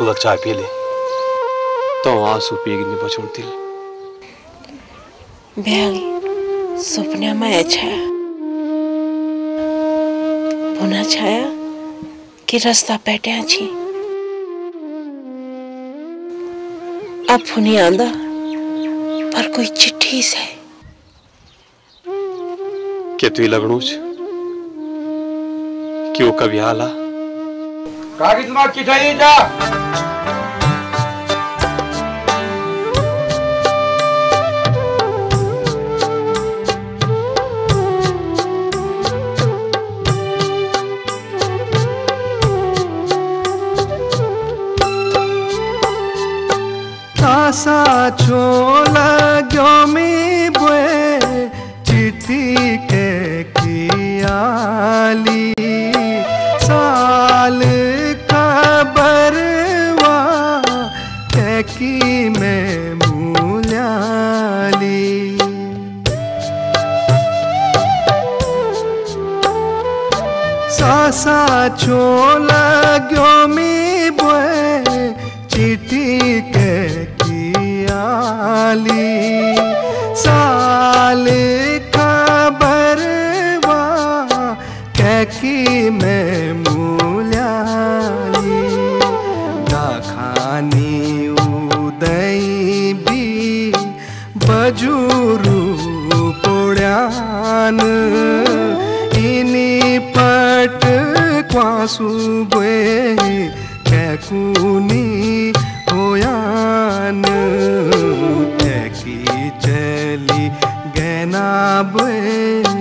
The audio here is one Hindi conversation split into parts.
कुलक चाय पीले तो आंसू पीगनी बचुन दिल ब्यागी सुपने में छाया पुनः छाया कि रास्ता पेटे छी अब फुनी आंदा पर कोई चिट्ठी से के तु लगणुच क्यों कभी हाला कागज में चिट्ठी जा सा छोला गयो में बुए चिट्ठी के कियाली साल खबरवा के की में मूल्याली सा छोला गयो में बुए चिट्ठी के साल खबरवा कैकी में मूल्याली दाखानी उदय भी बजूरू पोड़्यान इनी पट क्वासु बुए कैकूनी होयान की चली गैना बुए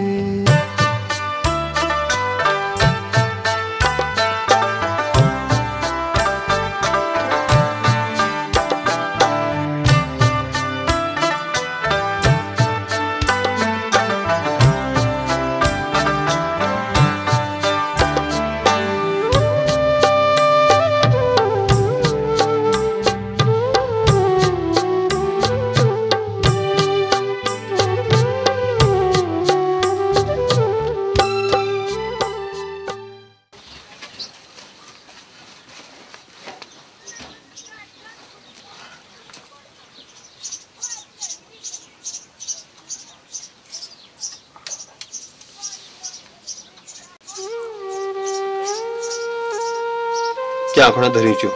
क्या आखना धरी चो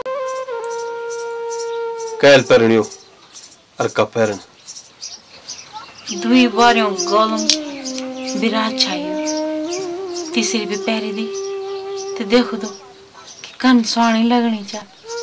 कैल परण्यो और कब परन दुई बारियों गोलम विराट छायो तीसरी भी पहरी दी ते देखो दो कि कन स्वाणी लगनी चा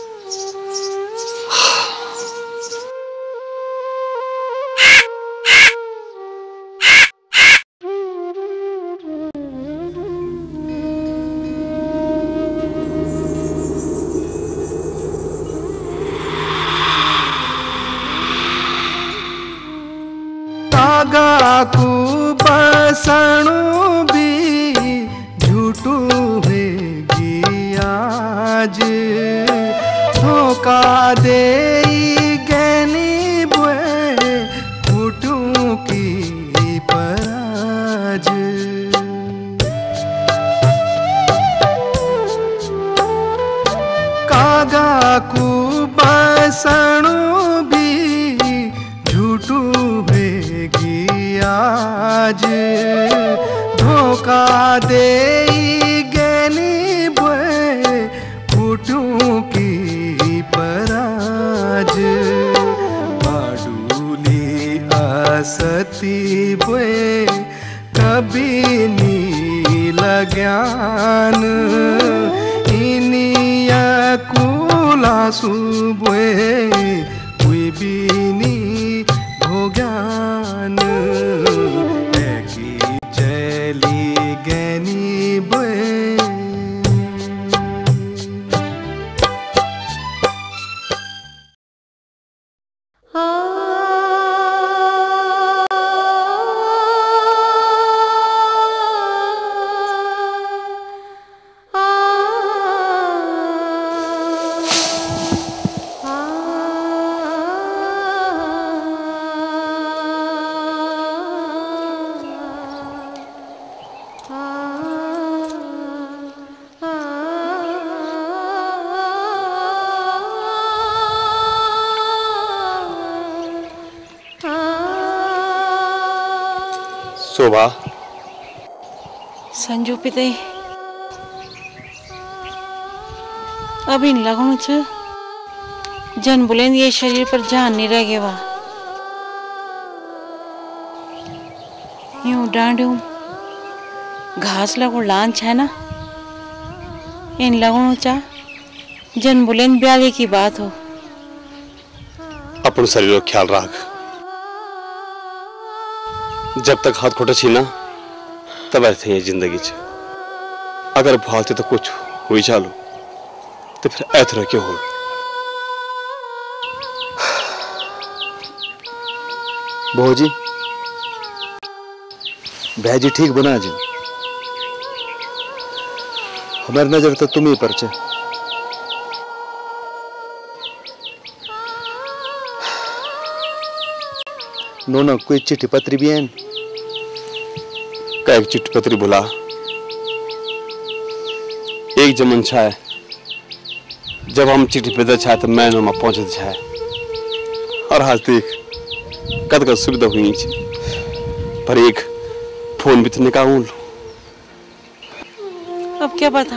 गाकू बसणु भी झूठू है गियाज धोखा दे गैनी बुए फूटू की पराज कागा कू बसणु भी झूठू आज धोखा दे गैनी बुए फूटू की पराज बाडूली असती बुए कभी नी लग्यान इनिया कुला सुबुए कोई भी नी भोग्यान चली गैनी बुए शोभा संजू पिते अभी लगनु छ जन बुलेंद ये शरीर पर जान नहीं रह गया वा यूं डांडू घास लगो लांच है ना इन लगनु चा जन बुलेंद ब्याले की बात हो अपन शरीर का ख्याल रख जब तक हाथ खोटा छीना तब ऐसे ही जिंदगी च अगर भालते तो कुछ हुई चालू तो फिर ऐसा क्यों हो भौजी भैजी ठीक बना जी हमारी नजर तो तुम ही पर छे नोना कोई चिट्ठी पत्री भी है का एक चिट्ठी पत्री बुला एक जमन छाए जब हम चिट्ठी पैदा छाए तो मैं में पहुंचते छाए और आज देख कद कद सुविधा हुई पर एक फोन भी तो निकाल अब क्या पता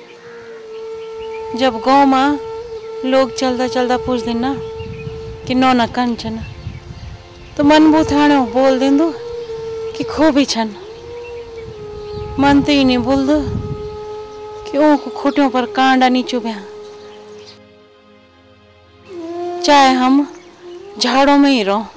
जब गांव में लोग चलता चलता पूछ देना कि नौना कन छन तो मन बुथाणो बोल देंदो कि खो भी छन मन तो ही नहीं बोल दो कि ओ को खोटियों पर कांडा नहीं चुभ्या चाहे हम झाड़ों में ही रहो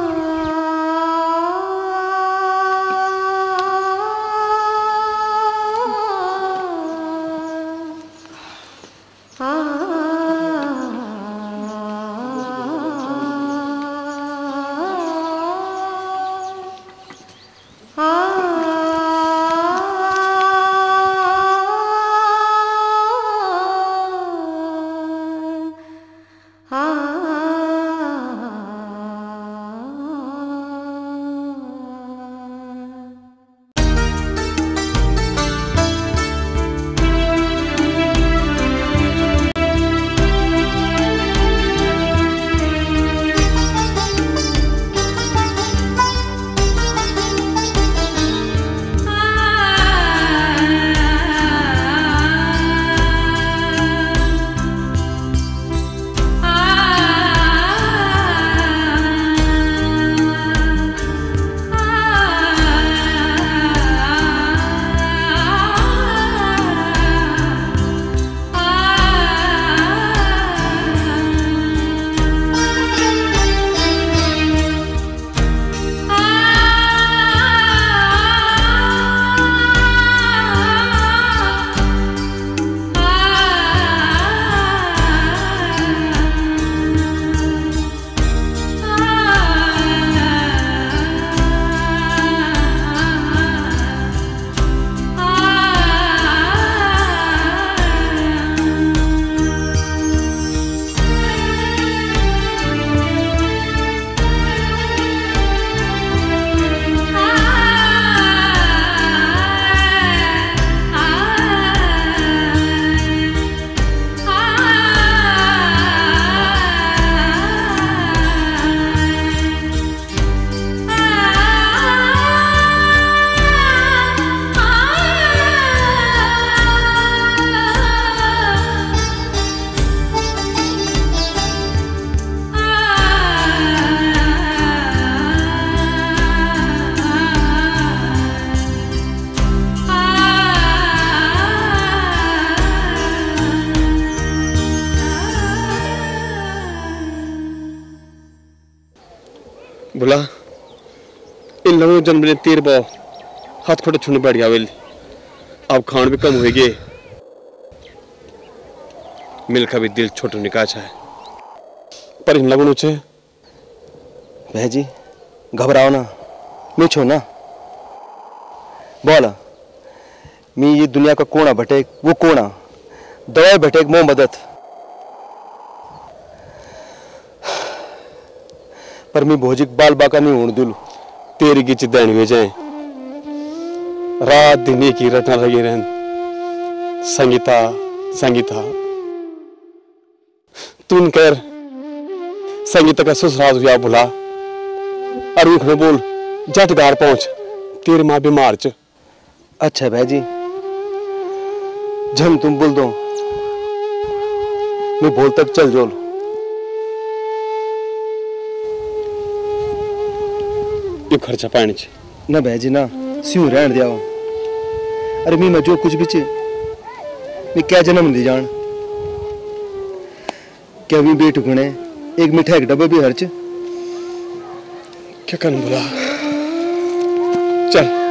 बुला इन लोगों जन्म ने तीर बो हाथ खोटे छुने बैठ गया वेल अब खान भी कम हो गए मिलका भी दिल छोटो निकाच है पर इन लोगों ने भैजी घबराओ ना मीछो ना बोला मी ये दुनिया का कोना भटेक वो कोना दवाई भटेक मो मदद पर मैं भोजिक बाल बाका नहीं होने दूलू तेरी की चिदान हुए जाए रात दिन एक ही रटना लगे रहन संगीता संगीता तुम कर संगीता का ससुराल हुआ बुला और उठ में बोल जट गार पहुंच तेरी माँ बीमार च। अच्छा भाई जी, जब तुम बोल दो मैं बोल तक चल जोल। ये खर्चा पानी च ना भाई जी ना, स्यू रहन दिया। अरे मैं जो कुछ भी चे मैं क्या जन्म दी जान, क्या भी बेट गुणे एक मिठाई का डब्बा भी हर्च। क्या करना बोला? चल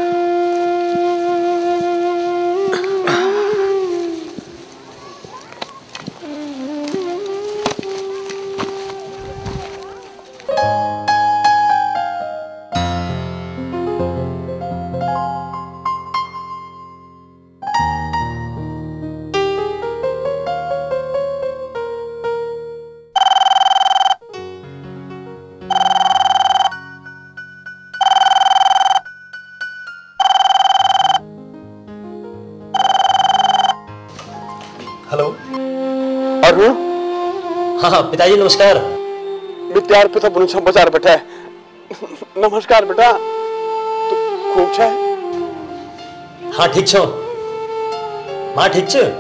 हाँ पिताजी नमस्कार। त्यार पिता बुन बाजार बैठा है। नमस्कार बेटा, तू खूब छे? हाँ ठीक छो माँ, ठीक छे?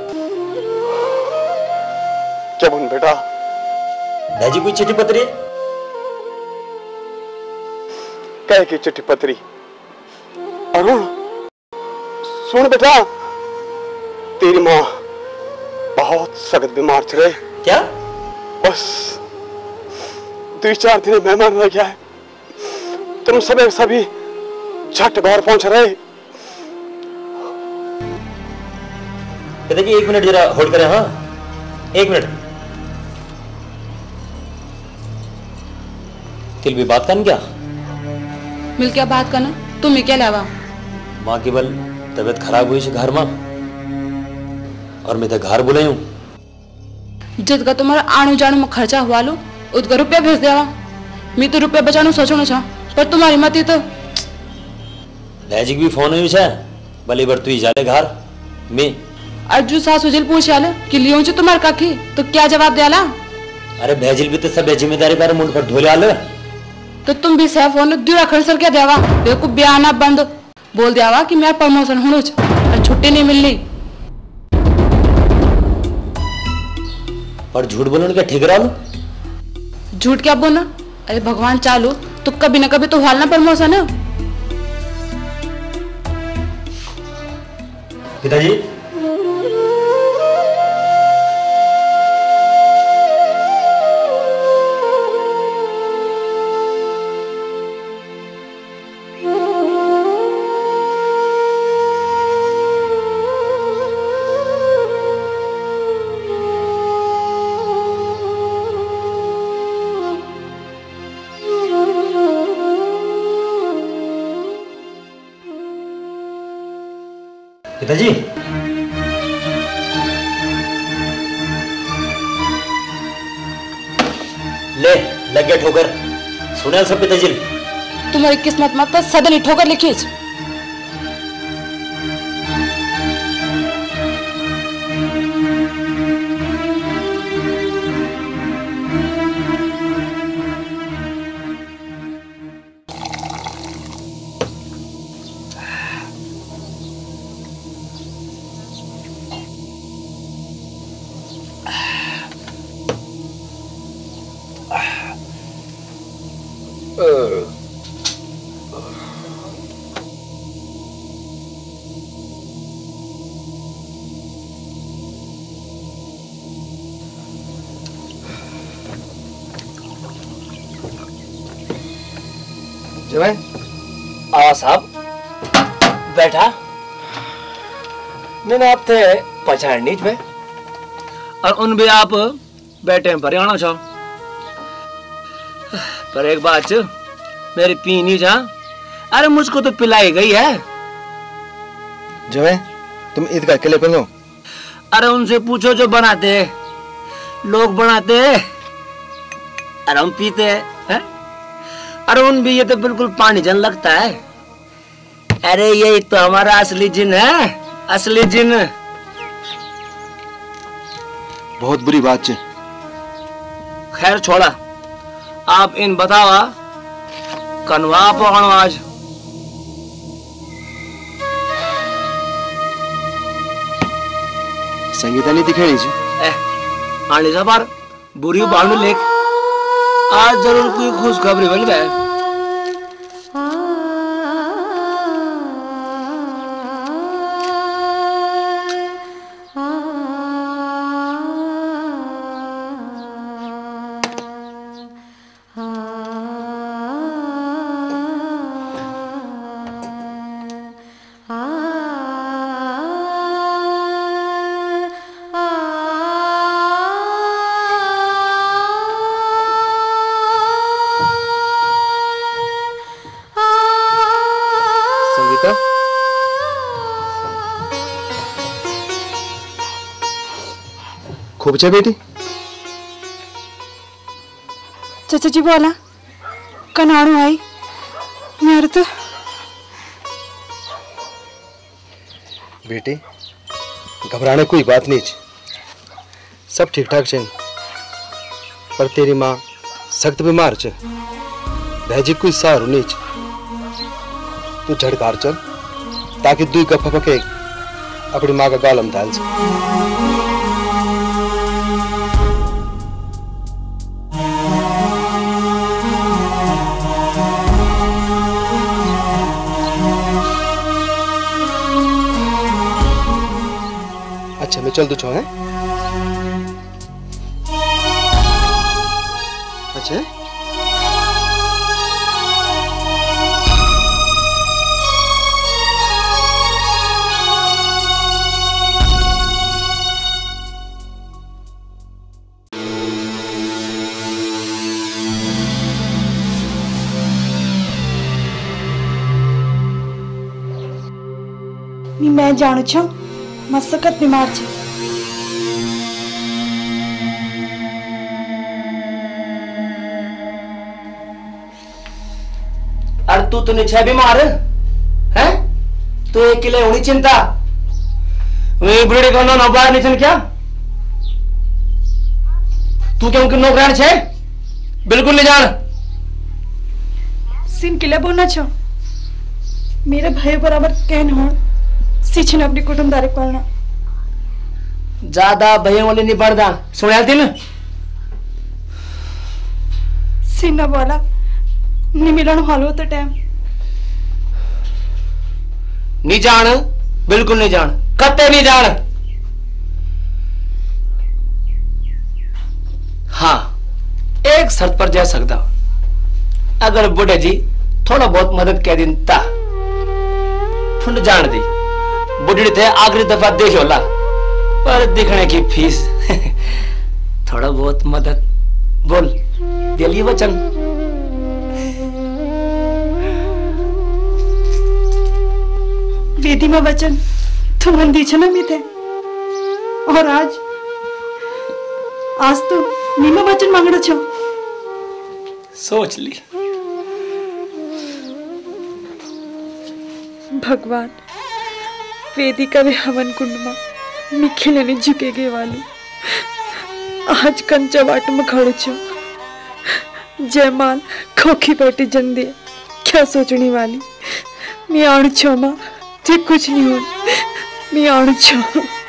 क्या बुन बेटा? भाजी कोई चिट्ठी पत्री? कह की चिट्ठी पत्री? अरुण सुन बेटा, तेरी माँ बहुत सख्त बीमार थे रहे। क्या? बस 2-4 दिन मेहमान रह गया है। तुम सभी झट घर पहुंच रहे। पिताजी 1 मिनट जरा होल्ड करें। हाँ 1 मिनट। तिल भी बात करन क्या? मिल क्या बात करना? तुम्हें क्या लावा? माँ केवल तबीयत खराब हुई घर में और मैं तो घर बुलाई हूँ। जितका तुम्हारा आणु जाणु में खर्चा हुआ लो उतका रुपया भेज देवा। मैं तो रुपया बचानो सोचो छा, पर तुम्हारी मती तो भैजी भी फोन हुई छे, भले बार तू ही जाले घर मैं। अर्जु सासु जिल पूछ आले कि लियो छ तुम्हार काकी, तो क्या जवाब देला? अरे भैजिल भी तो सब जिम्मेदारी बारे मुंड पर ढोले आले। तो तुम भी सह फोन दूरा खड़सर क्या देवा? देखो बयाना बंद बोल देवा कि मेरा प्रमोशन होनो छ और छुट्टी नहीं मिलनी। पर झूठ बोलने क्या ठीक रहा? झूठ क्या बोलना? अरे भगवान चालू तो कभी ना कभी तो हालना प्रमोशन है। पिताजी पिताजी ले लग गया ठोकर। सुने सब पिताजी? तुम्हारी किस्मत मत तो सदन ही ठोकर लिखी। जवाई आवा साहब बैठा। मैंने आप थे पहचान नीच में और उन भी आप बैठे पर आना चाहो। पर एक बात च मेरी पी नहीं जा। अरे मुझको तो पिलाई गई है। जवाई तुम ईद का अकेले बनो। अरे उनसे पूछो जो बनाते लोग बनाते और हम पीते हैं। अरे उन भी ये तो बिल्कुल पानी जन लगता है। अरे यही तो हमारा असली जिन है, असली जिन। बहुत बुरी बात है। खैर छोड़ा, आप इन बतावा कनवा पकड़ो आज। संगीता नहीं दिखाई जी आने जा बार बुरी बाल में लेख आज जरूर कोई खुशखबरी बन गए। खूब अच्छा बेटी। चाचा जी बोला कनाड़ू आई मेरे तो बेटी घबराने कोई बात नहीं, सब ठीक ठाक चल, पर तेरी माँ सख्त बीमार च, भैजी कोई सहारो नहीं च, तू झड़कार चल ताकि दुई गप्पा पके अपनी माँ का गालम डाल से। अच्छा मैं चल दो छो है। अच्छा मैं जानू छो मसकत बीमार छे। अरे तू तो नहीं बीमार है? तू एक किले होनी चिंता वे बुढ़े को ना बाहर नहीं क्या? तू क्यों किन्नो ग्रहण छे? बिल्कुल नहीं जान। सिन किले बोलना छो मेरे भाई बराबर कहन हो सीछन अपनी कुटुंबदारी पालना ज्यादा भयों वाले नहीं बढ़दा सुनिया थी ना सिन्ना बोला नहीं मिलन हालो तो टाइम नहीं जान, बिल्कुल नहीं जान, कत्ते नहीं जान। हाँ एक शर्त पर जा सकता, अगर बुढ़े जी थोड़ा बहुत मदद कह दिन ता ठुंड जान दी बुढ़ी थे आखिरी दफा देखो ला, पर दिखने की फीस थोड़ा बहुत मदद बोल दिली वचन। वेदी में वचन तो मंदी छना भी थे और आज तो नीमा वचन मांगना छो। सोच ली भगवान वेदी का भी हवन कुंड में मिखिले नहीं झुकेगे वाली आज कंचा बाट में खड़ो छो जयमाल खोखी बेटी जंदी क्या सोचने वाली मैं आण छो मां जे कुछ नहीं हो मैं आण छो।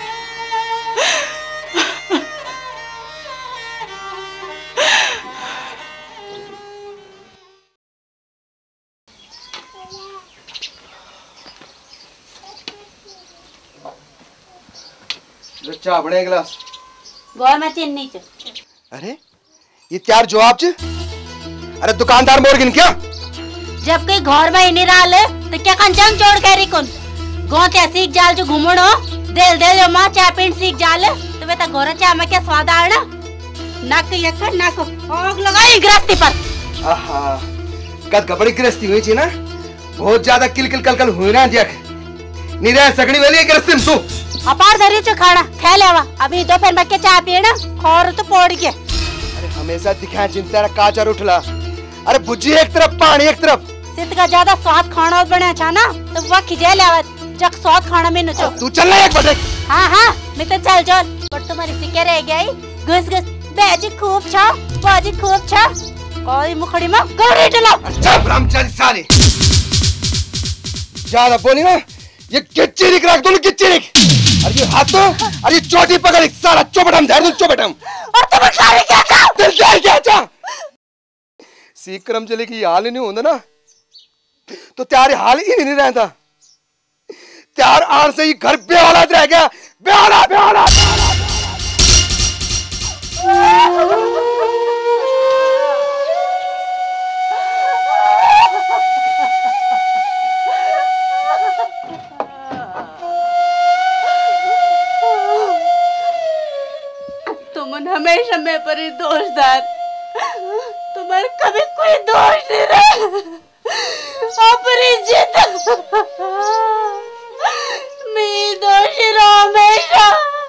चाह बने गिलास गोर में चीनी च। अरे ये त्यार जवाब च अरे दुकानदार मोर गिन क्या जब कोई घर में ही नहीं रहा तो क्या कंचन छोड़ कर कौन गोते सीख जाल जो घूमणो देल देल मां चाय पीन सीख जाल तो वे तो गोरा चाय में क्या स्वाद आना नक यक नक आग लगाई गृहस्थी पर। आहा कद कबड़ी गृहस्थी हुई थी ना बहुत ज्यादा किलकिल कलकल हुई ना देख नहीं रह सकनी वाली गृहस्थी में तू अपार धरी चो खाना खा लेवा अभी दोपहर में के चाय पीना खोर तो पोड़ के। अरे हमेशा दिखा चिंता काचर उठला अरे बुज्जी एक तरफ पानी एक तरफ सिद्ध का ज्यादा स्वाद खाना बना था ना तो वह खिजे लेवा जग स्वाद खाना में नचो। तू चल ना एक बजे। हाँ मैं तो चल पर तुम्हारी सिक्के रह गई घुस घुस बेजी खूब छा बाजी खूब छा कोई मुखड़ी में गौरी चलो। अच्छा ब्रह्मचारी साले ज्यादा बोली ना ये किच्ची निक रख दो किच्ची निक। अरे हाथ तो, अरे चोटी पकड़ सारा चौबटम धर दूं चौबटम। और तुम सारे क्या था? दिल क्या था? सीक्रम चले की हाल ही नहीं होता ना, तो त्यारे हाल ही नहीं रहता। त्यार आन से ही घर बेहालात रह गया, बेहालात बेहालात। तुम हमेशा मैं पर ही दोषदार, तुम्हारे कभी कोई दोष नहीं रहा। अपरिचित मैं दोषी रहा हमेशा।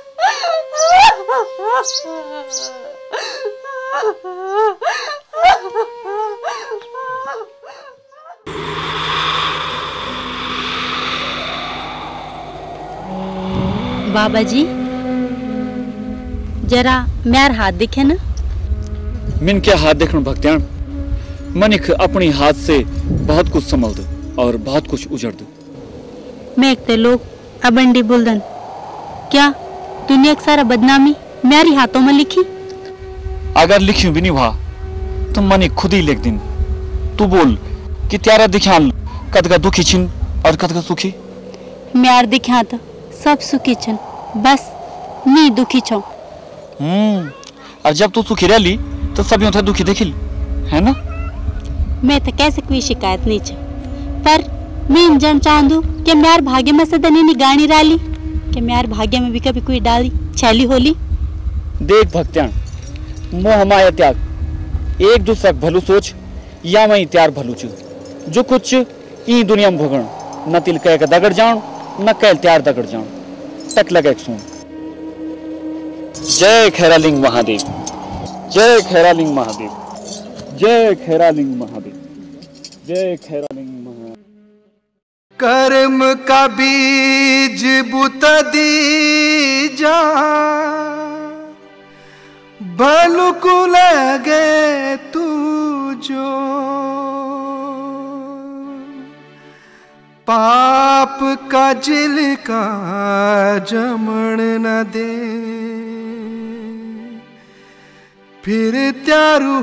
बाबा जी जरा मेरा हाथ दिखे ना। मिन क्या हाथ देखना भक्त्यान, मनिक अपनी हाथ से बहुत कुछ संभल दो और बहुत कुछ उजड़ दो। मैं एक लोग अबंडी बुलदन, क्या दुनिया की सारा बदनामी मेरी हाथों में लिखी? अगर लिखी भी नहीं हुआ तो मनिक खुद ही लिख दिन। तू बोल कि त्यारा दिखान कद का दुखी छिन और कद का सुखी। म्यार दिखा तो सब सुखी छन, बस नहीं दुखी छो। और जब तू सुखी रही तो सभी उठे दुखी देखिल, है ना? मैं तो कैसे कोई शिकायत नहीं छ, पर मैं जन चाहूँ कि म्यार भाग्य में से दनी गाड़ी डाली, कि म्यार भाग्य में भी कभी कोई डाली छैली होली। देख भक्त्यान, मोह माया त्याग, एक दूसरा भलू सोच या वही त्यार भलू चु। जो कुछ ई दुनिया में भोगण, न तिल कह के दगड़ जाऊं न कह त्यार दगड़ जाऊं, तक लगे सुन। जय खैरालिंग महादेव, जय खैरालिंग महादेव, जय खैरालिंग महादेव, जय खैरालिंग महादेव। कर्म का बीज बुत दी जा, भलु को लगे तू जो, पाप का जिल का जमण न दे, फिर त्यारू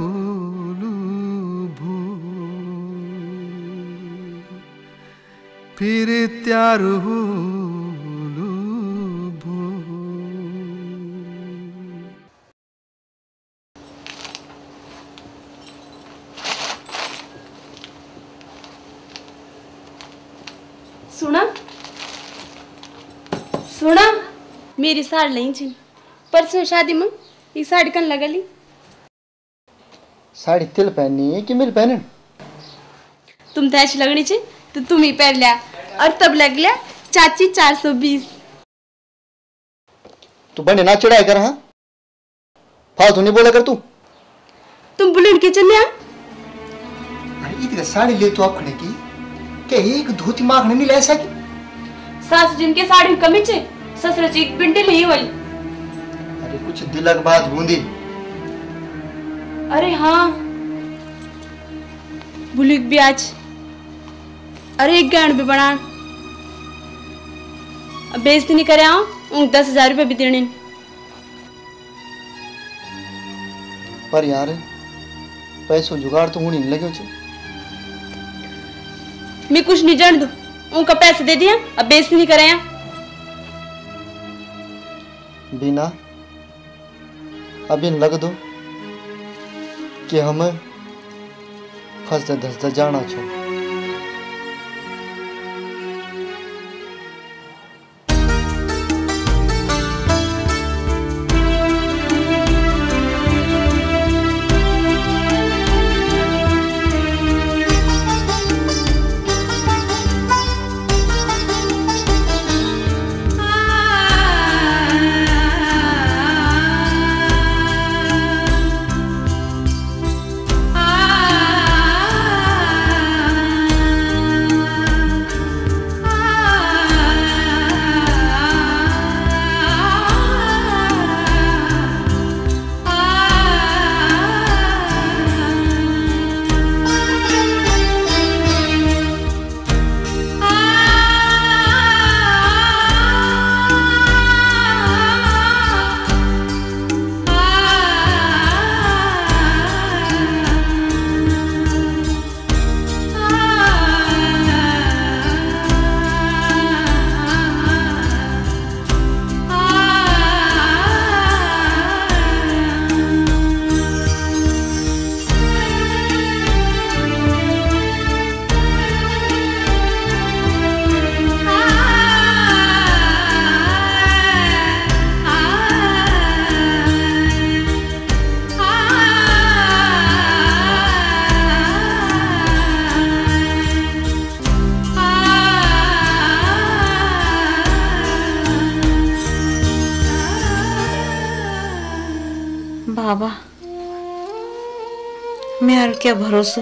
फिर त्यारू सुना सुना मेरी साड़ी नहीं छिन, परसों शादी में ये साड़ी कन लगली। साड़ी तिल पहननी है कि मिल पहने? तुम तो ऐसी लगनी चाहिए तो तुम ही पहन लिया, और तब लग लिया चाची 420। तू बने ना चढ़ाई कर, हाँ फालतू नहीं बोला कर तू। तुम बुलेट के चले आ। अरे इतनी साड़ी ले तू अपने की, क्या एक धोती माखने नहीं ले सकी? सास जिनके साड़ी में कमी चे, ससुर जी पिंडी ली वाली। अरे कुछ दिलक बात बूंदी। अरे हाँ बुलिक भी आज, अरे एक गांड भी बना, अब बेइज्जती नहीं करे आओ, उन 10,000 रुपए भी देने। पर यार पैसों जुगाड़ तो होने नहीं लगे उसे। मैं कुछ नहीं जान दू, उनका पैसे दे दिया, अब बेइज्जती नहीं करे। बिना अभी लग दो कि हमें फंस धस जाना छो। म्यार क्या भरोसो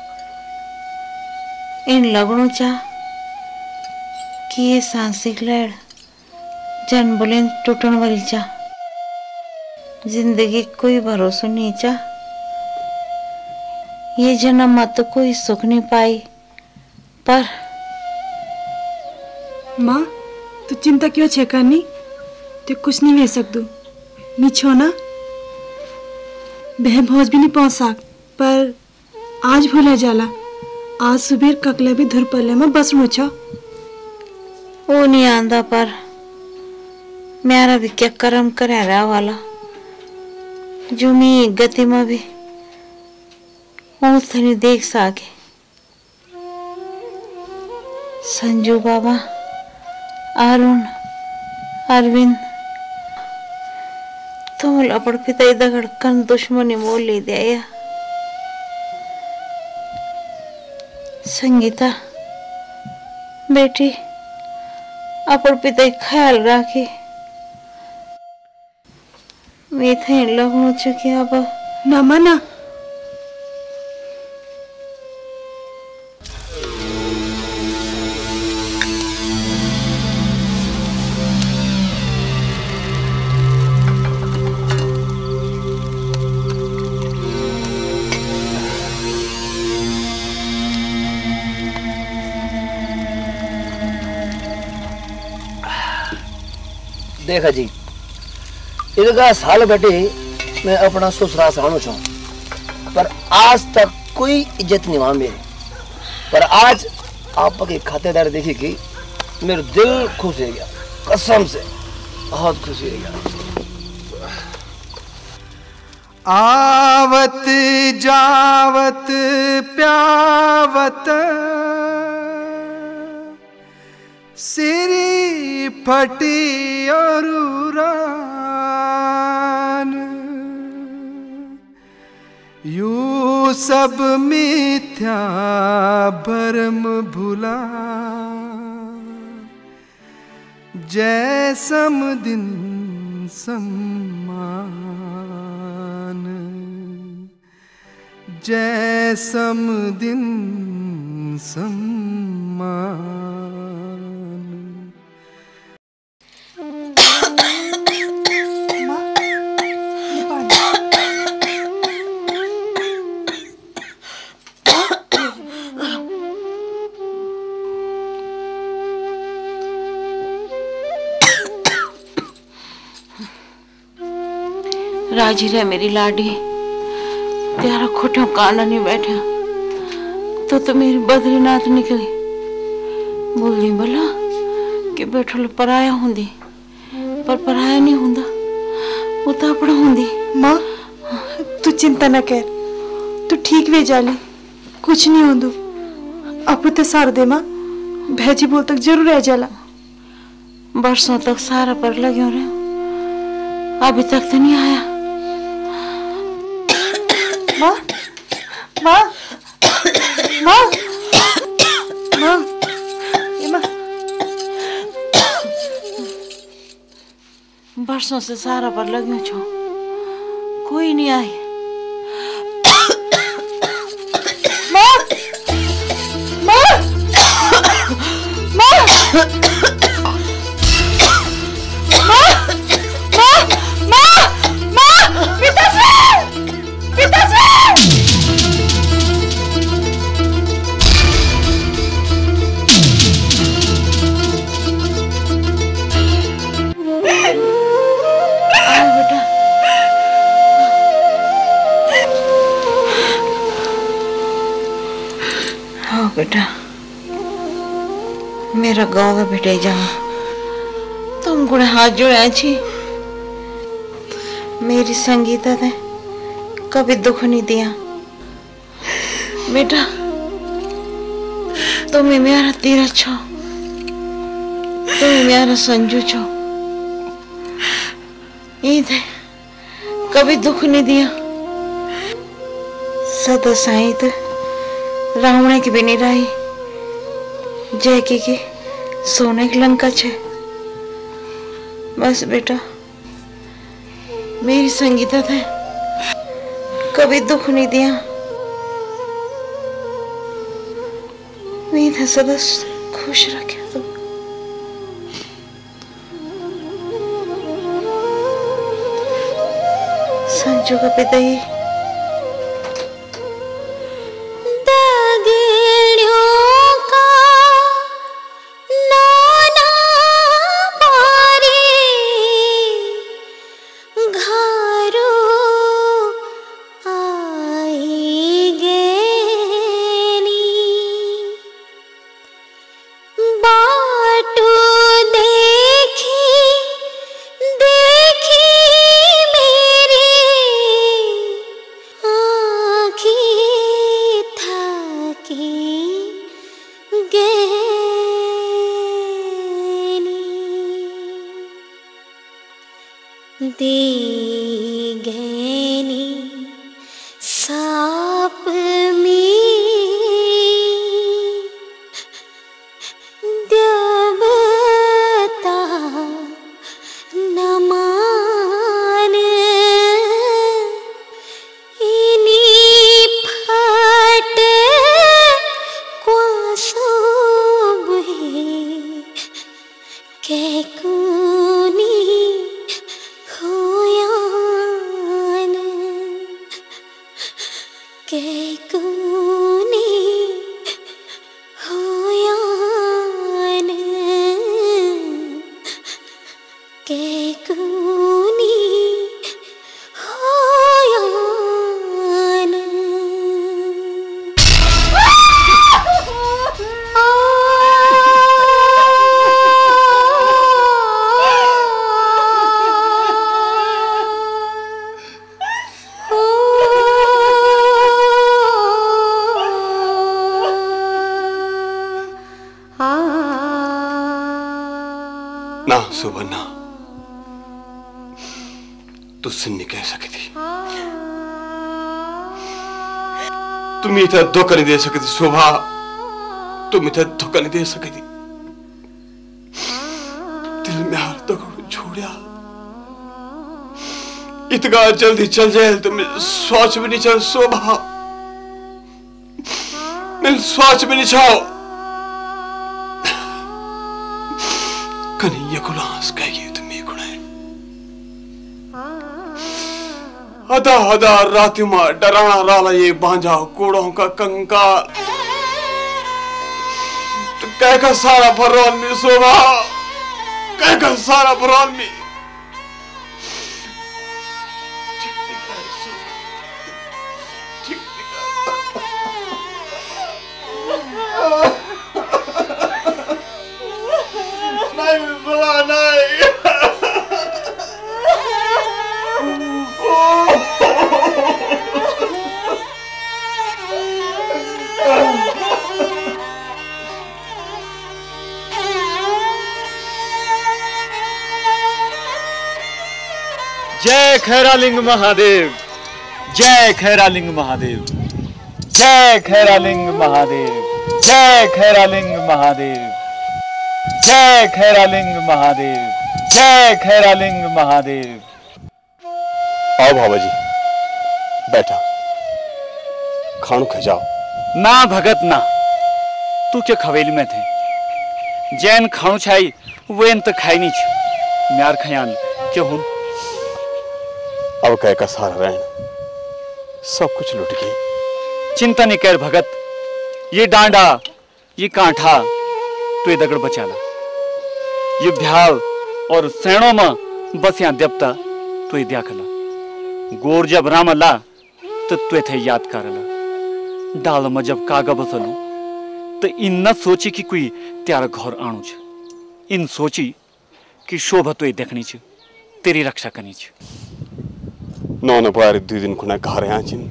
इन लगणो चा कि ये सांसिक लड़ जन बोले टूटन वाली चा जिंदगी कोई भरोसा नहीं चा। ये जन्म मत तो कोई सुख नहीं पाई पर माँ तू चिंता क्यों छे करनी तो कुछ नहीं ले सकदू मिछो ना बह भौज भी नहीं पहुंच सक पर आज भूला जाला आज सुबह ककले भी धुर पल्ले में बस मुछो वो नहीं आंदा पर मेरा भी क्या कर्म करे रहा वाला जो मैं गति में भी नहीं देख सके। संजू बाबा अरुण अरविंद तुम लपड़ पिता दगड़ कन दुश्मनी मोल ले दिया। संगीता बेटी अपन पिता ख्याल रखे मैं थे लगनू चुकी अब ना मना देखा जी इनका साल बेटे मैं अपना ससुराल से आना चाहूँ पर आज तक कोई इज्जत नहीं वहां मेरी पर आज आपके खातेदार देखी कि मेरा दिल खुश हो गया कसम से बहुत खुश हो गया। आवत जावत प्यावत सिरी फटी और उरान यू सब मिथ्या भरम भुला जैसम दिन सम्मान जैसम दिन सम्मान। राजी रह मेरी लाडी त्यारा खोटों काना नहीं बैठा तो मेरी बद्रीनाथ निकली बोली बोला कि बैठो पराया होंदी पर पराया नहीं होंदा वो तो अपना होंदी। माँ तू चिंता न कर तू ठीक वे जाली कुछ नहीं होंदू अब तो सार दे माँ भैजी बोल तक जरूर रह जाला बरसों तक सारा पर लगे रहे अभी तक तो नहीं आया। माँ माँ माँ माँ ये माँ बरसों से सारा पर लगी छो कोई नहीं आई। माँ माँ माँ बेटा मेरा गाँव का बेटे जाओ तुम गुणे हाथ जोड़े छी मेरी संगीता ने कभी दुख नहीं दिया बेटा तुम्हें मेरा तीरथ छो तुम्हें मेरा संजू छो ईद है कभी दुख नहीं दिया सदा साईं रावण की भी नहीं रही जय की सोने की लंका छे बस बेटा मेरी संगीता थे कभी दुख नहीं दिया नींद से बस खुश रखे तुम। संजू का पिताई ना सुबह ना तुझसे नहीं कह सकी थी। तुम इतना धोखा नहीं दे सकी थी शोभा, तुम इतना धोखा नहीं दे सकी थी। दिल में हर धोखा छोड़ा, इतना जल्दी चल जाए तो मैं सोच भी नहीं चल शोभा, मैं सोच भी नहीं चाहो। कन्हैया को लांस कहिए तुम्हें गुणे अदा अदा राति मां डराना राला ये बांझा कूड़ों का कंकाल तो कह का सारा भरवान में शोभा, कह का सारा भरवान में जय खैरालिंग महादेव, जय खैरालिंग महादेव, जय खैरालिंग महादेव, जय खैरालिंग महादेव, जय खैरालिंग महादेव, जय खैरालिंग महादेव। आओ बाबा जी बैठा, खानू खा जाओ। ना भगत ना, तू क्या खवेली में थे? जैन खानू छाई वे तो खाई नहीं छ म्यार खयाल क्यों हूं? अब कह का सारा रहन सब कुछ लुट गई। चिंता नहीं कर भगत, ये डांडा ये कांठा तो ये दगड़ बचा ला, ये भ्याल और सैणों में बस यहाँ देवता तो ये दिया खला। गोर जब राम ला तो तु थे याद कर ला। डाल में जब कागा बसलू तो इन न सोची कि कोई त्यारा घर आणु छ, इन सोची कि शोभा तो ये देखनी छ, तेरी रक्षा करनी छ। नौ न बार 2 दिन खुना घर यहाँ चिन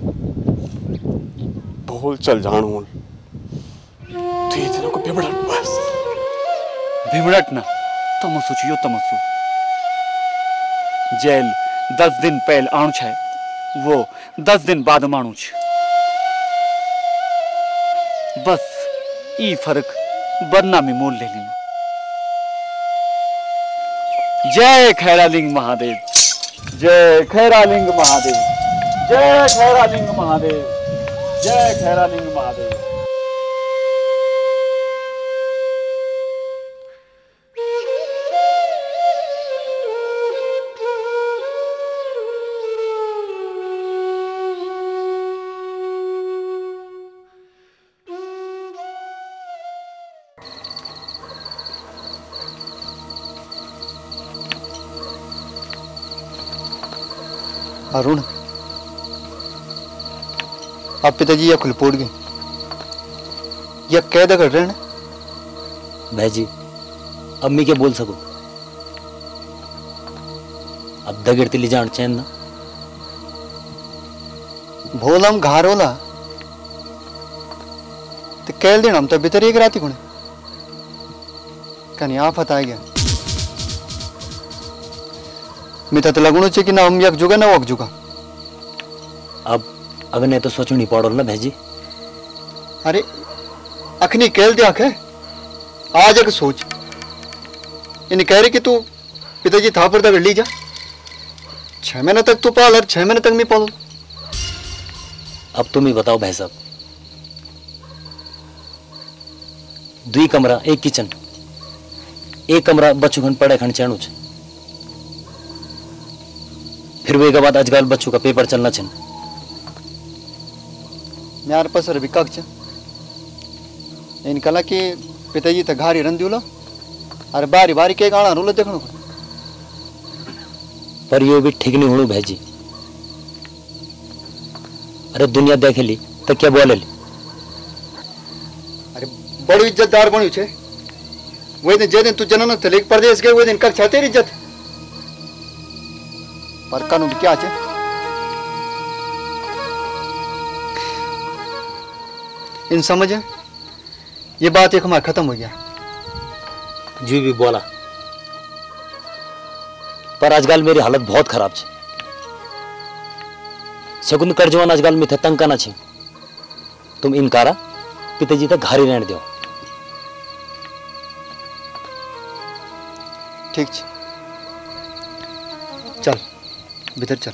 बोल चल जानू तो ये दिनों को बिमड़ट बस बिमड़ट ना तम सोचियो तमसु जेल 10 दिन पहले आणु छे वो 10 दिन बाद मानू छ। बस ई फर्क बदनामी मोल ले ली। जय खैरालिंग महादेव, जय खैरालिंग महादेव, जय खैरालिंग महादेव, जय खैरालिंग महादेव। अरुण, अब पिताजी या खुल पोड़ गए या कैद कर रहे हैं। भाईजी अम्मी के बोल सको, अब दगड़ती ले जान चैन ना भोल हम घार होला तो कैल देना हम तो भीतर एक राती गुणे कहीं आफत आ गया। मिता तो लगुणो चे कि ना हम यक जुगा ना वक जुगा। अब अगने तो सोचो नहीं पड़ो ना भाईजी। अरे अखनी कैल दे आखे आज अग सोच इन कह रही कि तू पिताजी था पर दगड़ ली जा। 6 महीने तक तू पाल और 6 महीने तक मैं पालू। अब तुम ही बताओ भाई साहब, 2 कमरा 1 किचन, 1 कमरा बच्चों खन पढ़े खन चैणु छ, फिर वे के बाद अजगाल बच्चों का पेपर चलना छन। म्यार पसर भी कक्ष इन कला के पिताजी तो घारी रन दियो अरे बारी बारी के गाना रोल देखनो। पर ये भी ठीक नहीं होणु भाईजी। अरे दुनिया देखे ली तो क्या बोले ली। अरे बड़ो इज्जतदार बन्यु छे। वही दिन जे दिन तू जनन थे लेक परदेश गए वही दिन कक्षा तेरी इज्जत पर कानून क्या छे। इन समझ ये बात एक हमारा खत्म हो गया। जी भी बोला, पर आजकल मेरी हालत बहुत खराब है। शकुन कर जवान आजकल में थे तंग करना छे। तुम इनकारा पिताजी तक घर ही रहने दो। ठीक छे, चल भीतर चल।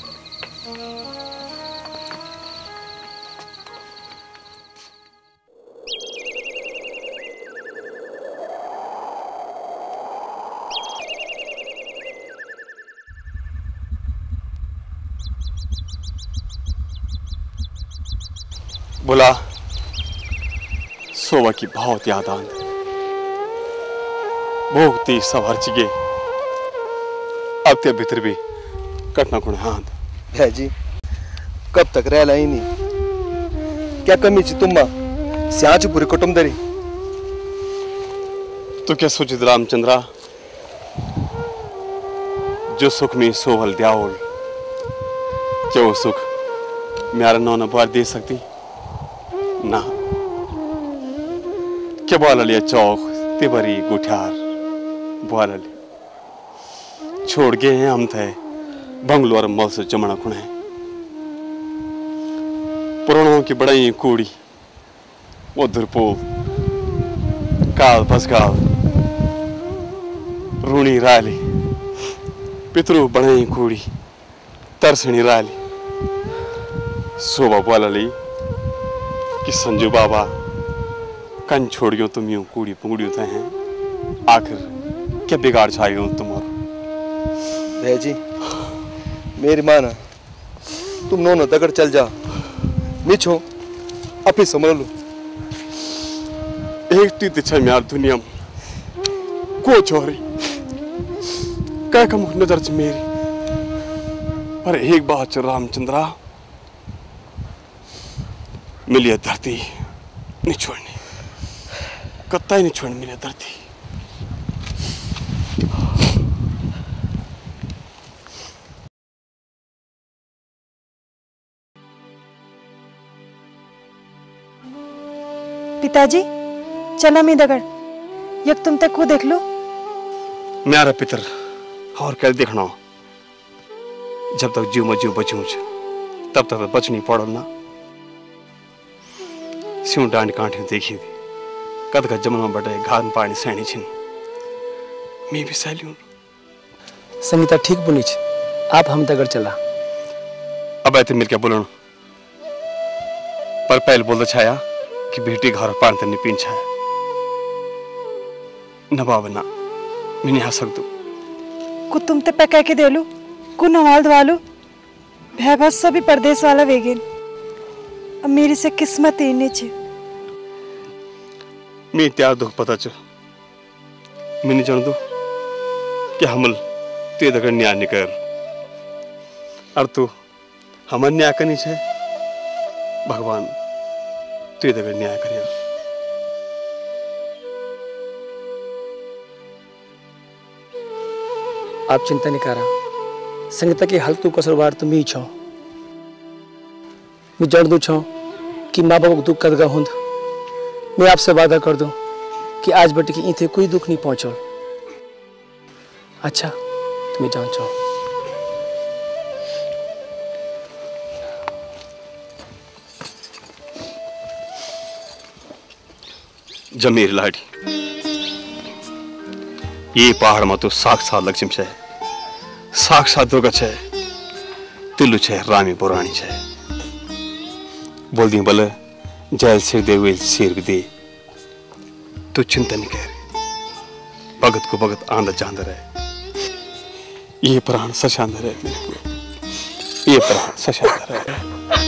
बोला सोवा की बहुत याद आंद बहुत ही सवार चिगे अब ते भीतर भी कटना कुण हांद। भाईजी कब तक रह लाई नहीं क्या कमी ची तुम्मा स्याच पूरी कुटुंब दरी। तो क्या सोचित रामचंद्रा जो सुख में सोहल द्याओल क्या वो सुख म्यारा नौना बार दे सकती ना। क्या बोला लिया चौक तिबरी गुठार बोला लिया छोड़ गए हैं हम थे बंगलो और मल से जमना खुणे पुराणों की बड़ाई कूड़ी वो दुरपोल काल पसकाल रूणी राली पितरू बड़ाई कूड़ी तरसणी राली सोबा बोला ली कि संजू बाबा कन छोड़ियो तुम यूं कूड़ी पुंगड़ियों थे हैं आखिर क्या बिगाड़ छाइयो तुम्हारा। भाईजी मेरी माना तुम दोनों दगड़ चल जा मिछो अपनी संभाल लो। एक टीत छे म्यार दुनिया में को छोरी क्या कम नजर च मेरी पर एक बात च रामचंद्रा मिलिए धरती नहीं छोड़नी कत्ता ही नहीं छोड़नी मिलिए धरती। पिताजी चला मी दगड़ यक तुम तक को देख लो। मेरा पितर और क्या देखना जब तक जीव में जीव बचूं तब तक बचनी पड़ो ना। स्यू डांड कांठे देखी थी कद का जमना बटे घान पानी सैनी छिन मैं भी सैल्यून। संगीता ठीक बोली छ आप हम तगर चला। अब ऐसे मिल के बोलो पर पहले बोल छाया कि बेटी घर पान तनी पीन छाया नबावना मैंने आ सकदू को तुम ते पका के देलू को नवाल दवालू भय बस सभी परदेश वाला वेगेन अब मेरी से किस्मत इने छे। मैं त्यार दुख पता च मैंने जान दो कि हमल ते दगड़ न्याय निकर और तू हम न्याय करनी छे भगवान तू दे न्याय करिया। आप चिंता नहीं करा, संगीता के हल तू कसरवार तुम ही छो। मैं जान दू छो कि माँ बाप को दुख कदगा होंद। मैं आपसे वादा कर दूं कि आज बेटे की इथे कोई दुख नहीं पहुंचो। अच्छा तुम्हें जान छो। जमीर लाडी ये पहाड़ में तो साक्षात लक्ष्मी छे, साक्षात दुर्गा छे, तिल्लू छे, रामी पुराणी छे। बोल दी बोले जैल सिर दे वेल सिर भी दे। तू चिंता नहीं कर, भगत को भगत आंदा जांदा रहे। ये प्राण सशांदा रहे मेरे को, ये प्राण सशांदा रहे।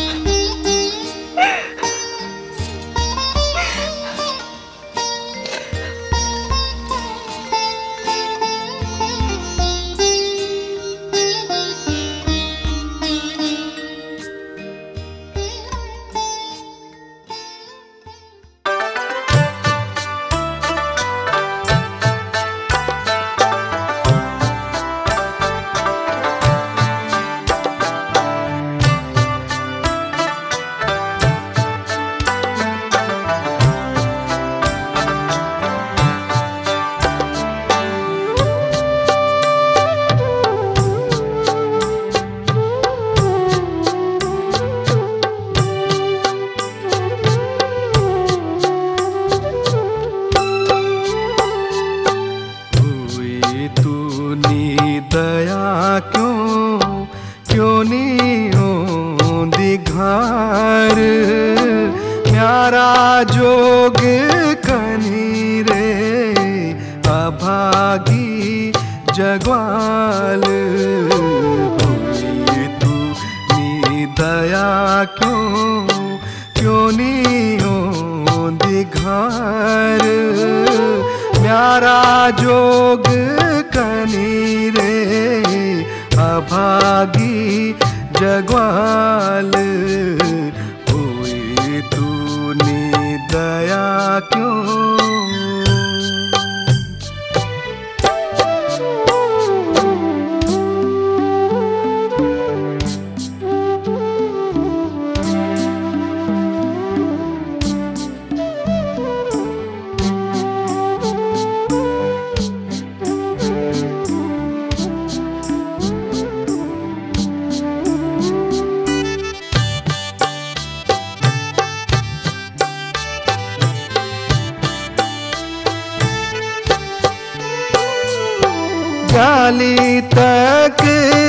डाली तक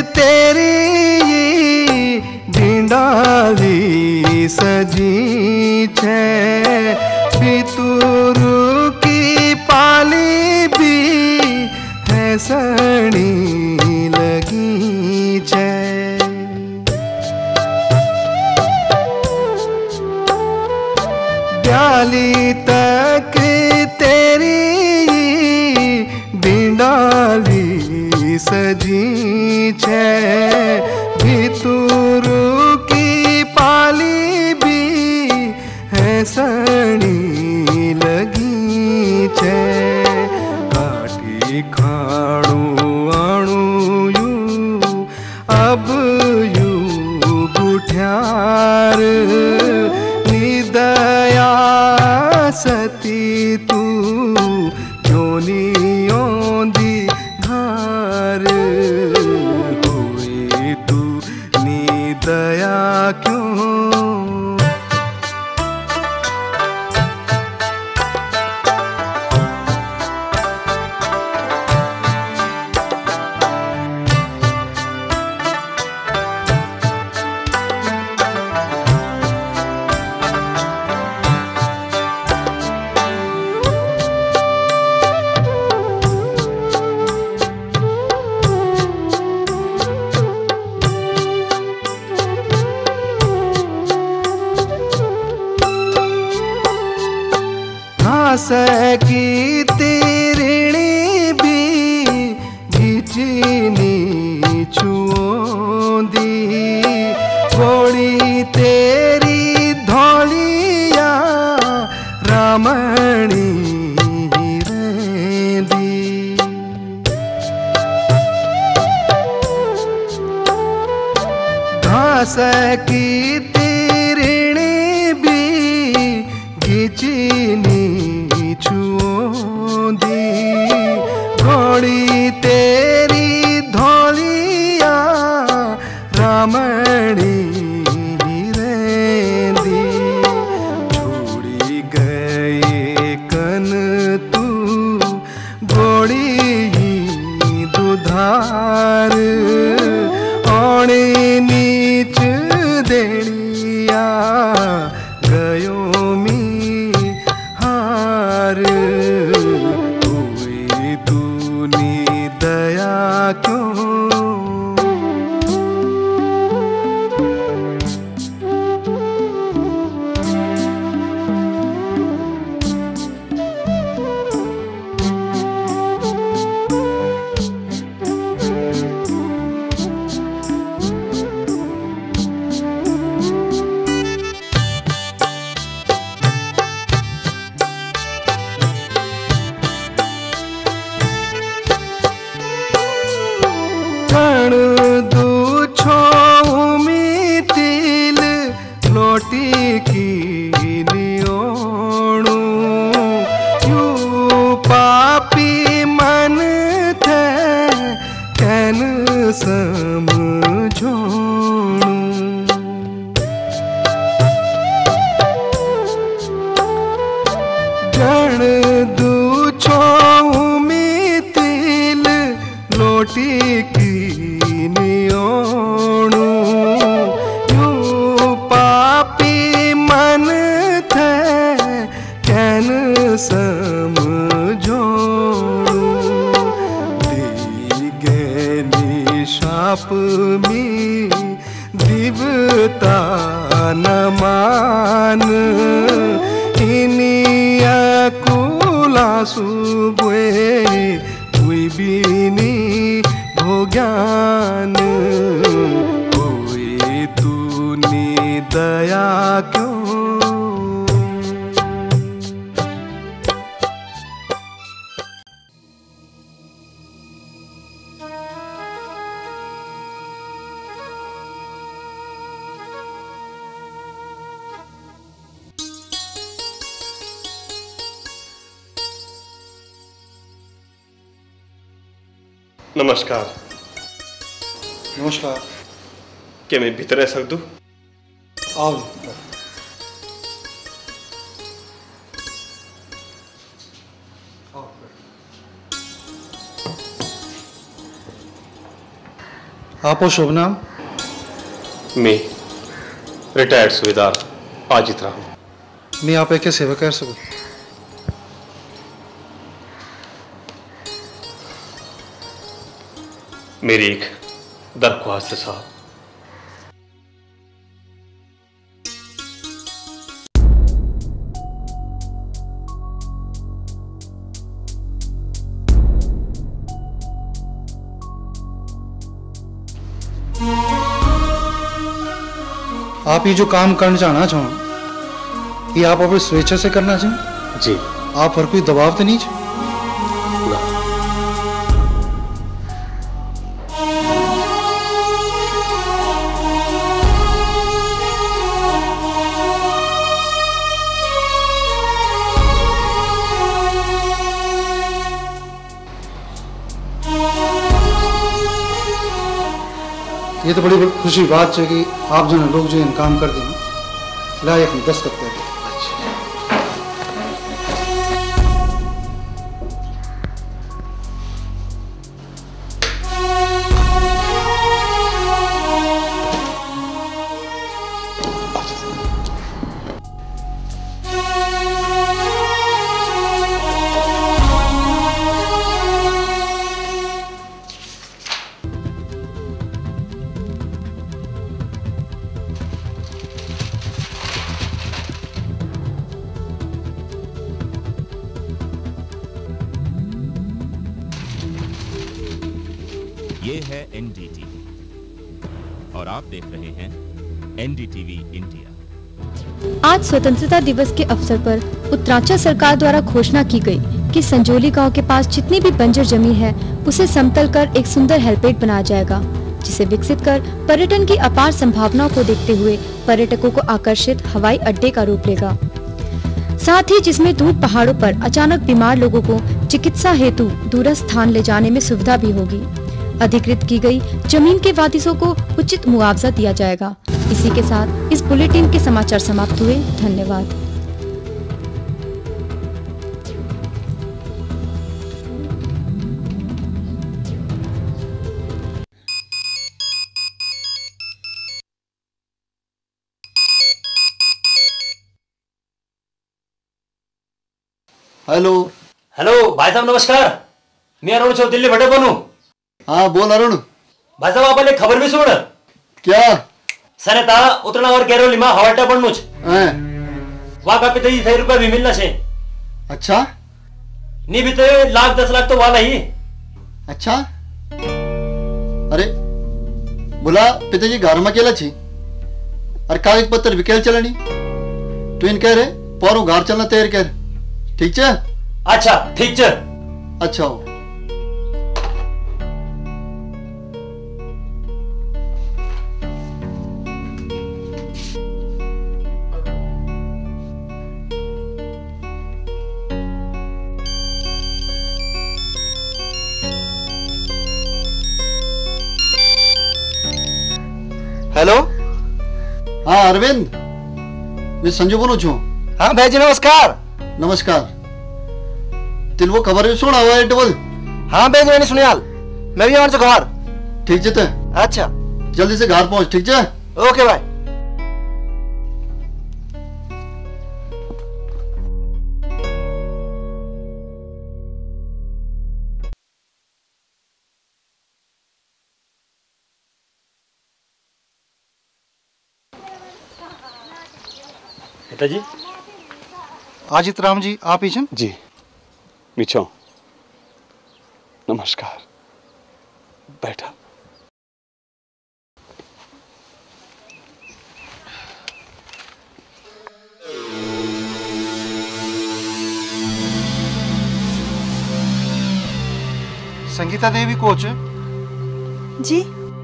तेरी डिंडाली सजी छे, पितुरु की पाली भी है सड़ी लगी छे। डाली तक तेरी डिंडाली सजी छे, भितुरु की पाली भी है सड़ी लगी छे। काठी खाणु आणु यू अब यू बुठ्यार, निदया सती तू जोनियों दी धार, हुई तू निदया क्यों। की तेरणी भी घिचनी छुओ दी, वो रामणी रेंदी घास की तिरणी भी घिचनी छुओंदी घोड़ी तेरी धौलिया रामणी रेंदी छोड़ी गए कन तू घोड़ी दुधार औणे नीच देड़िया गयो मी हार हुई तूनी दया क्यों कण दू छोमी तिल लोटी की नियोणु यू पापी मन थे कैन समझोणु जण दू छोमी तिल लोटी की नियोणु यू पापी मन थे कैन समझोणु दी गैनी शाप में दिवता न मान इनिया कुला सुबे हुई बीनी ज्ञान कोई तूनी दया क्यों नमस्कार। नमस्कार। क्या मैं भीतर रह सकूं? आओ। आपको शुभ नाम? मैं रिटायर्ड सूबेदार आजित राम। मैं आप क्या सेवा कर सकूं? मेरी एक दरख्वास्त है साहब। आप ये जो काम करना चाहना चाहो ये आप अपनी स्वेच्छा से करना चाहें? जी। आप पर कोई दबाव तो नहीं है? ये तो बड़ी खुशी बात है कि आप जो लोग जो इन काम कर दें लायक दस्तखत कर दें। ये है एनडीटीवी और आप देख रहे हैं एनडीटीवी इंडिया। आज स्वतंत्रता दिवस के अवसर पर उत्तरांचल सरकार द्वारा घोषणा की गई कि संजोली गांव के पास जितनी भी बंजर जमीन है उसे समतल कर एक सुंदर हेलीपैड बनाया जाएगा, जिसे विकसित कर पर्यटन की अपार संभावनाओं को देखते हुए पर्यटकों को आकर्षित हवाई अड्डे का रूप लेगा। साथ ही जिसमें दूर पहाड़ों पर अचानक बीमार लोगों को चिकित्सा हेतु दूरस्थ स्थान ले जाने में सुविधा भी होगी। अधिकृत की गई जमीन के वारिसों को उचित मुआवजा दिया जाएगा। इसी के साथ इस बुलेटिन के समाचार समाप्त हुए। धन्यवाद। हेलो हेलो भाई साहब नमस्कार। मैं अरुण छो दिल्ली भटे बनू। हाँ बोल अरुण। भाई साहब आप खबर भी सुन। क्या सर ता उतना और कैरोली में हवाई अड्डा बनू वहां का पिताजी थे रुपया भी मिलना छे। अच्छा नहीं भी तो लाख 10 लाख तो वाला ही। अच्छा अरे बोला पिताजी घर में अकेला छी और कागज पत्र विकेल चलनी तो इन कह रहे पौरों घर चलना तैयार कर। ठीक है। अच्छा ठीक है। अच्छा हो। हेलो हाँ अरविंद मैं संजू बोलू छू। हाँ भाई जी नमस्कार। नमस्कार। तिल वो खबर भी सुना हुआ है डबल। हाँ भाई जी मैंने सुनी हाल मैं भी आने से घर। ठीक है। अच्छा जल्दी से घर पहुंच। ठीक है। ओके भाई। पिताजी आजित राम जी आप ही जी मिछो नमस्कार। बैठा। संगीता देवी कोच जी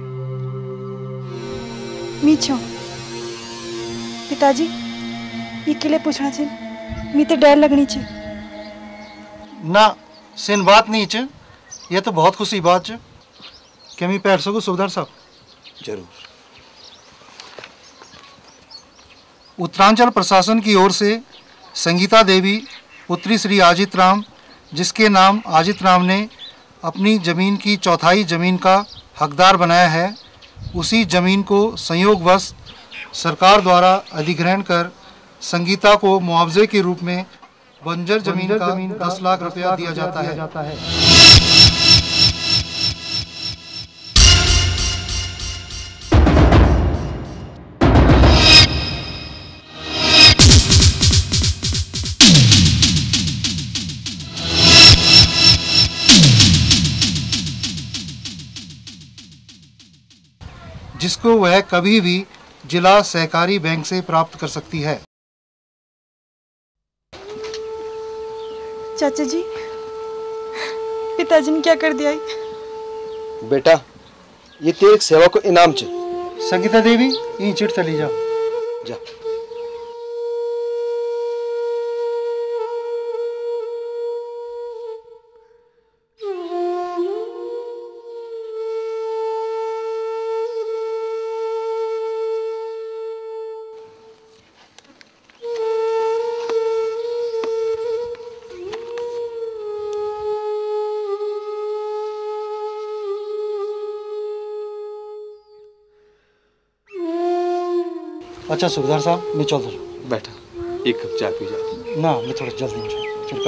मीछो पिताजी के लिए पूछना चाहिए मी तो डर लगनी चाहिए ना सेन बात नहीं चे ये तो बहुत खुशी बात चे कि मैं पैर सको सुधार साहब। जरूर। उत्तरांचल प्रशासन की ओर से संगीता देवी पुत्री श्री आजित राम जिसके नाम आजित राम ने अपनी ज़मीन की चौथाई ज़मीन का हकदार बनाया है, उसी ज़मीन को संयोगवश सरकार द्वारा अधिग्रहण कर संगीता को मुआवजे के रूप में बंजर जमीन का 10 लाख रुपया दिया जाता है। जिसको वह कभी भी जिला सहकारी बैंक से प्राप्त कर सकती है। चाचा जी पिताजी ने क्या कर दिया? बेटा ये तेरे सेवा को इनाम चे। संगीता देवी यहीं चिट चली जाओ। जा। अच्छा सुखदार साहब मैं चल रहा। बैठा एक कप चाय पी जा। ना मैं थोड़ा जल्दी छिड़का।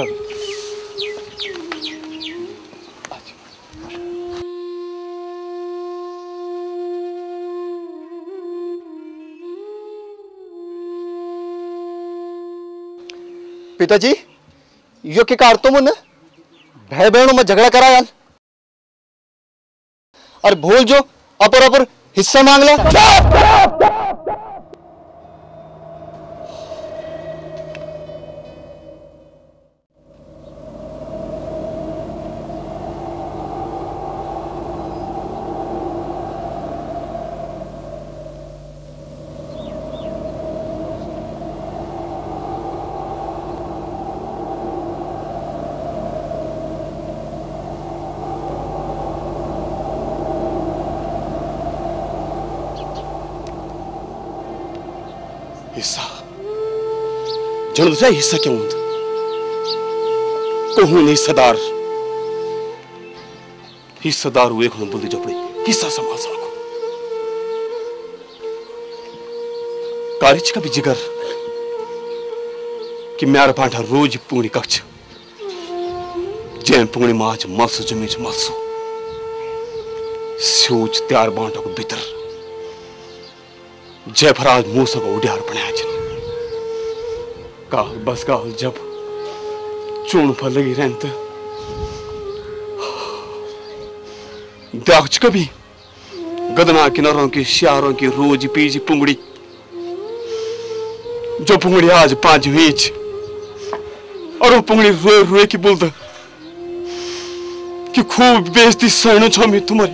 पिताजी यो के काटतो मुन भाई बहनों में झगड़ा करा यार और भूल जो अपर हिस्सा मांग ले। जन से हिस्सा क्यों होता कहूं नहीं हिस्सेदार हुए खुद बोलते जपड़े हिस्सा संभाल सको कारिच का भी जिगर कि म्यार पाठा रोज पुंगड़ी कक्ष जैन पुंगड़ी माच मलसु जमीच मलसु सोच त्यार बांटो को भीतर जयफराज मूसा को उड़ियार बनाया जन काल बस काल जब चून फल लगी रहत दाक्ष कभी गदना किनारों की श्यारों की रोज पीजी पुंगड़ी जो पुंगड़ी आज 5 वीच और वो पुंगड़ी रोए रोए की बोलता कि खूब बेइज्जती सहना छो मैं तुम्हारी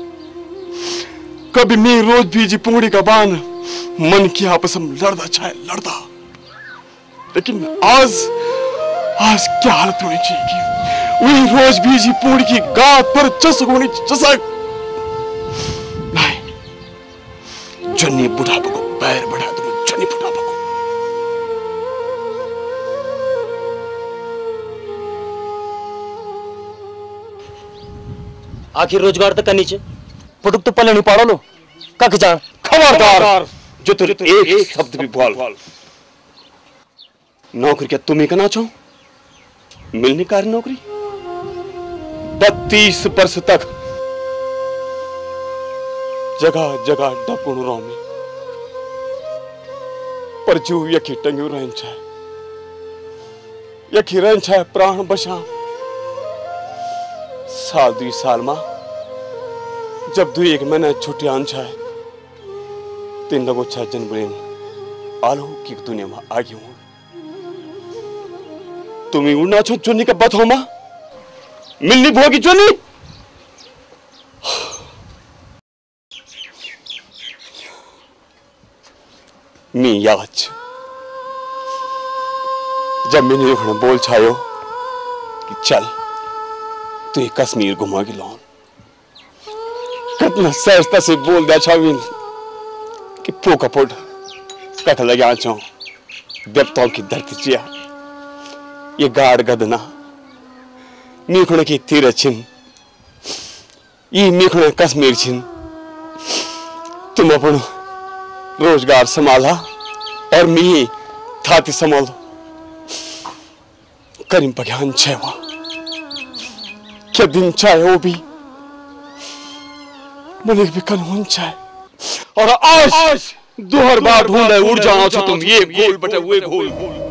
कभी मैं रोज बीजी पुंगड़ी का बान मन की आपस में लड़दा चाहे लड़दा लेकिन आज क्या हालत होनी चाहिए वही रोज बीजी पुंगड़ी की गात पर चसक होनी चसक नहीं जन्नी बुढ़ापा को पैर बढ़ा दो जन्नी बुढ़ापा को आखिर रोजगार तक करनी चाहिए पुटुक तो पल्ले नहीं पाड़ो लो कक जान खबरदार जो तुझे तो एक शब्द भी बोल नौकरी क्या तुम ही करना चाहो मिलने कार्य नौकरी 32 वर्ष तक जगह जगह डपुण रो में पर जो यखी टंग्यू रहन छे यखी रहन छे प्राण बचा साल 2 साल में जब 2-1 महीना छुट्टी आन छे 3 लगो छे जनवरी आलो की दुनिया में आगे हूं तुम्हें उड़ना छो चुन्नी के बथो में मिलनी भोगी चुन्नी मी याद जब मैंने बोल छायो कि चल तू ये कश्मीर घुमा के लौन कितना सहजता से बोल दिया छाविन कि पोका पोट कथ लगे आचो देवताओं की धरती चिया ये गाड़ गदना मीखुण की तीर छिन ये मीखुण कश्मीर छिन तुम अपन रोजगार संभाला और मी थाती संभालो करीम पग्यान छेवा क्या दिन चाहे वो भी मलिक भी कानून चाहे और आज दोहर बार ढूंढे उड़ जाओ छो तुम ये गोल बटे हुए गोल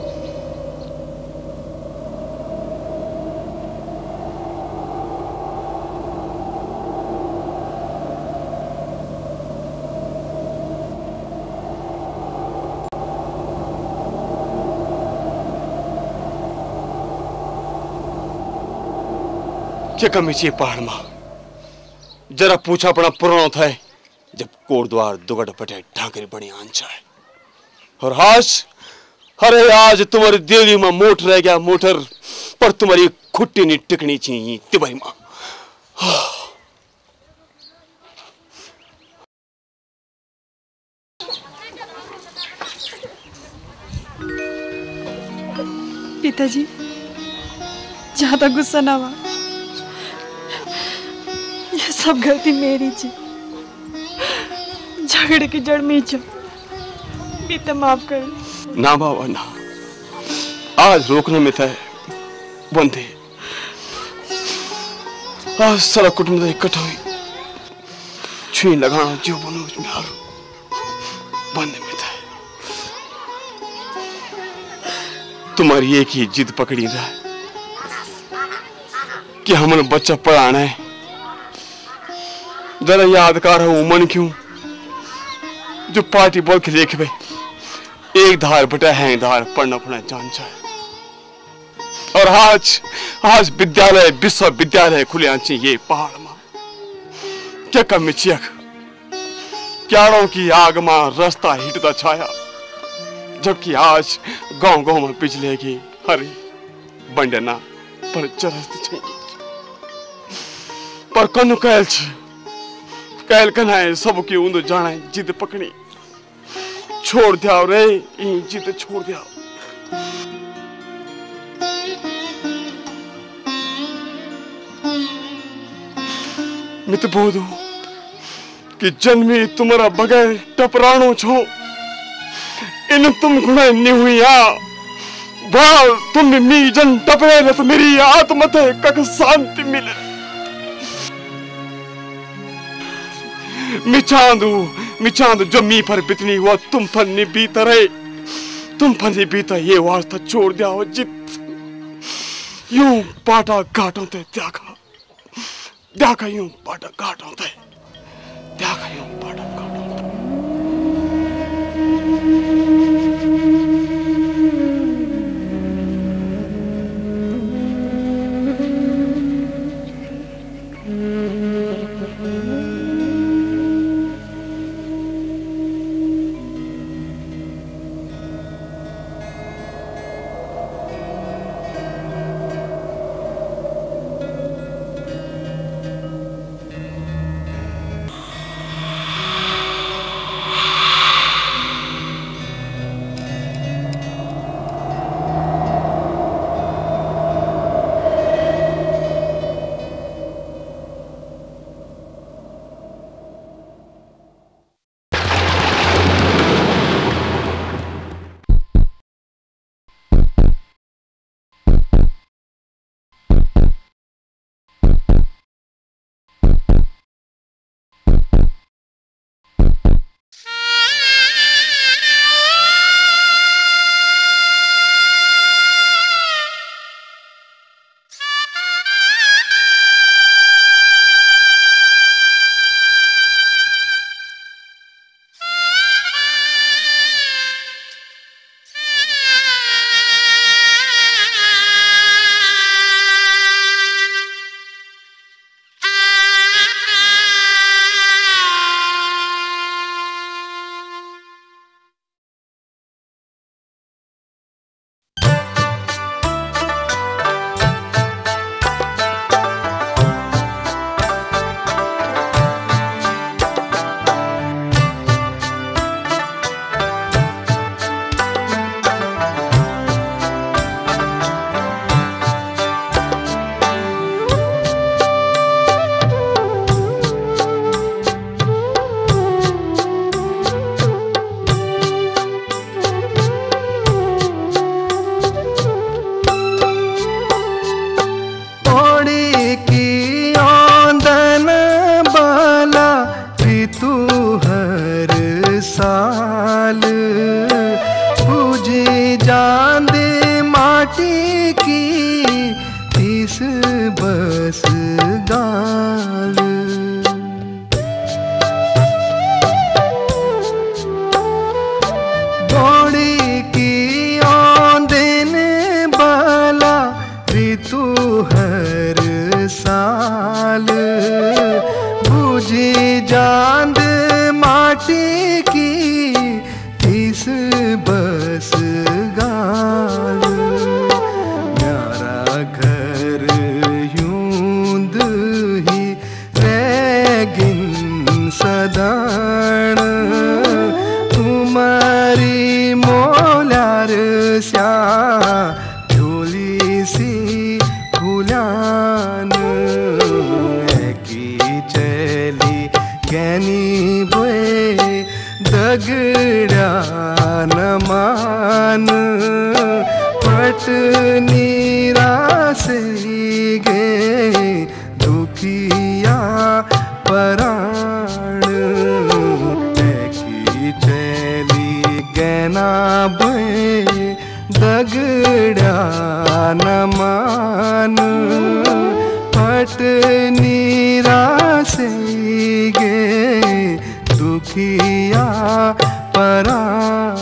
क्या कमी चाहिए पहाड़ में जरा पूछा पड़ा पुराना था जब कोटद्वार दुगड़ पटे ढांकरी बड़ी आंचा है और आज अरे आज तुम्हारी दिल्ली में मोटर रह गया मोटर पर तुम्हारी खुट्टी नहीं टिकनी चाहिए तिबाई मां पिताजी ज्यादा गुस्सा ना हुआ ये सब गलती मेरी थी झगड़े की जड़ में जो बीते माफ कर ना बाबा ना आज रोकने में था बंदे आज सारा कुटुंब इकट्ठा हुई छुई लगाना जो बनो उसमें हारो बंदे में था तुम्हारी एक ही जिद पकड़ी रहा कि हमारे बच्चा पढ़ाना है जरा यादगार है उमन क्यों जो पार्टी बोल के देख भाई एक धार बटा है धार पढ़ना पड़ना जान चाहे और आज विद्यालय विश्वविद्यालय खुले आंचे ये पहाड़ में क्या कमी चियक क्यारों की आग में रास्ता हिटता छाया जबकि आज गांव गांव में पिछले की हरी बंडना पर चरस्त चाहिए पर कनु कहल कनाए सब की उंद जाने जिद पकड़ी छोड़ दिया रे जिद छोड़ दिया मित बोधो कि जन्मी तुम्हारा बगैर टपराणो छो इन तुम गुणा नहीं हुई वाह तुम मी जन टपरे तो मेरी आत्मा थे कक शांति मिले मिचांदू जो मी पर बितनी हुआ तुम पर नहीं बीता रहे तुम पर नहीं बीता ये वास्ता छोड़ दिया हो जित यूं पाटा घाटों ते त्यागा यूं पाटा घाटों ते त्यागा यूं पाटा घाटों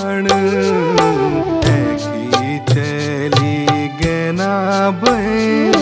चली गना बे